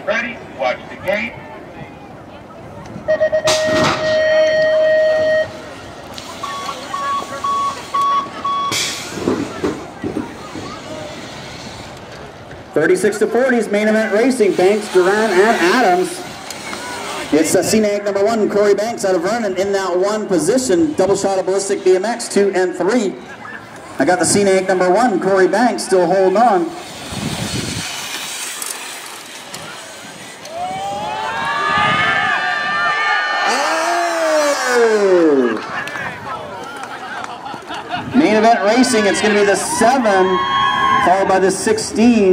Ready, watch the gate. $36-40 main event racing. Banks, Duran, and Adams. It's CNAG number 1, Corey Banks out of Vernon in that 1 position. Double shot of Ballistic BMX, 2 and 3. I got the CNAG number 1, Corey Banks, still holding on. Oh! Main event racing, it's going to be the 7, followed by the 16.